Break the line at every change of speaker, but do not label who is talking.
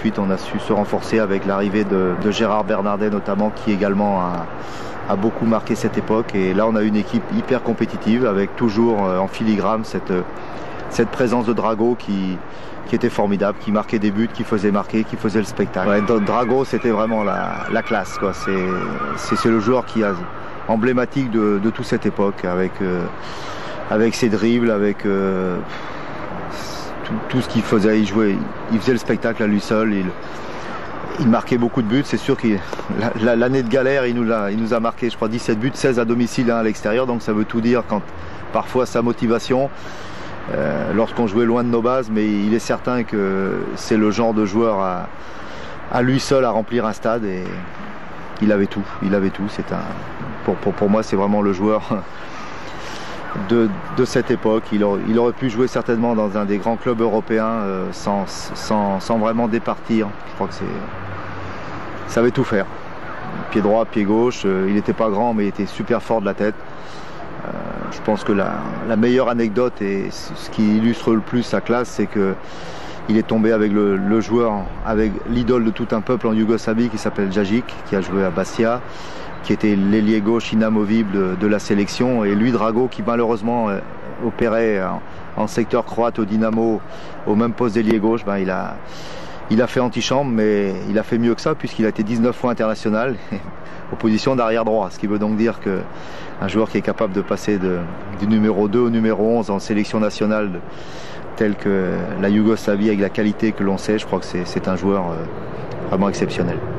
ensuite on a su se renforcer avec l'arrivée de Gérard Bernardet notamment, qui également a beaucoup marqué cette époque. Et là on a une équipe hyper compétitive avec toujours en filigrane cette présence de Drago qui était formidable, qui marquait des buts, qui faisait marquer, qui faisait le spectacle. Ouais, Drago, c'était vraiment la classe, quoi. C'est le joueur qui a emblématique de toute cette époque, avec ses dribbles, avec tout ce qu'il faisait. Il faisait le spectacle à lui seul. Il marquait beaucoup de buts. C'est sûr que l'année de galère, il nous a marqué, je crois, 17 buts, 16 à domicile, 1 à l'extérieur. Donc ça veut tout dire quand parfois sa motivation. Lorsqu'on jouait loin de nos bases, mais il est certain que c'est le genre de joueur à lui seul à remplir un stade, et il avait tout. Pour moi, c'est vraiment le joueur de cette époque. Il aurait pu jouer certainement dans un des grands clubs européens sans vraiment départir. Je crois que ça savait tout faire. Pied droit, pied gauche, il n'était pas grand, mais il était super fort de la tête. Je pense que la meilleure anecdote et ce qui illustre le plus sa classe, c'est qu'il est tombé avec le joueur, avec l'idole de tout un peuple en Yougoslavie qui s'appelle Djajic, qui a joué à Bastia, qui était l'ailier gauche inamovible de la sélection. Et lui, Drago, qui malheureusement opérait en secteur croate au Dynamo, au même poste d'ailier gauche, il a fait antichambre, mais il a fait mieux que ça, puisqu'il a été 19 fois international aux positions d'arrière droit. Ce qui veut donc dire qu'un joueur qui est capable de passer du numéro 2 au numéro 11 en sélection nationale telle que la Yougoslavie, avec la qualité que l'on sait, je crois que c'est un joueur vraiment exceptionnel.